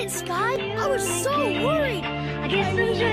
it, Skye. I was so worried. I guess those are